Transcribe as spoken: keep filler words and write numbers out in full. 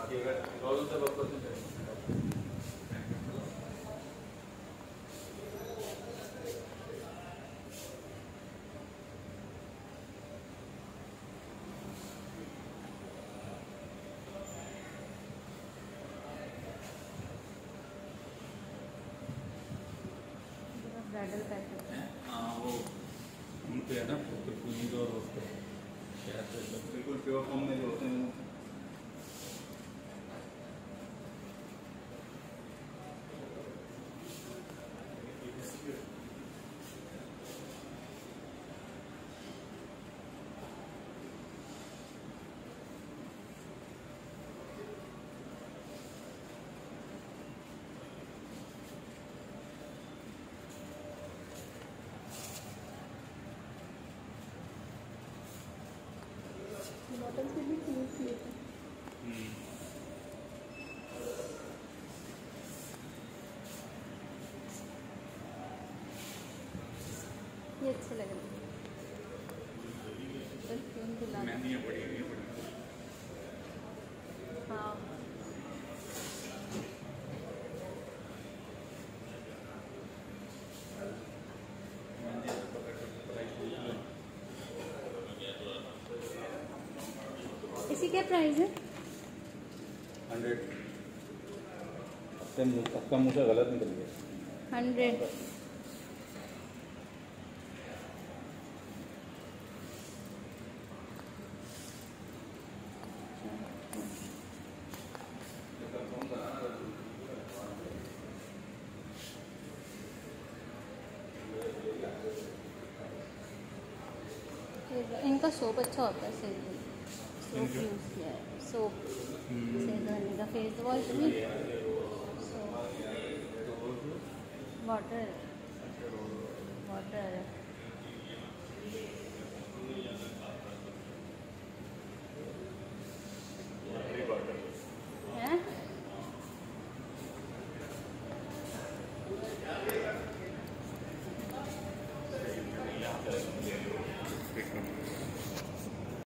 Bridal packet हाँ वो उनके है ना पूंजी और उसको बिल्कुल प्योर फॉर्म में जो होते हैं। बॉटल से भी क्लीन किए थे। ये अच्छे लग रहे हैं। परफ्यूम दिला हाँ इसी क्या प्राइस है? हंड्रेड। आपका मुँह से गलत निकल गया। हंड्रेड। इनका सोप अच्छा होता है। सेद सोप यूज़ किया है। सोप सेद घनी का फेस वॉश भी वाटर वाटर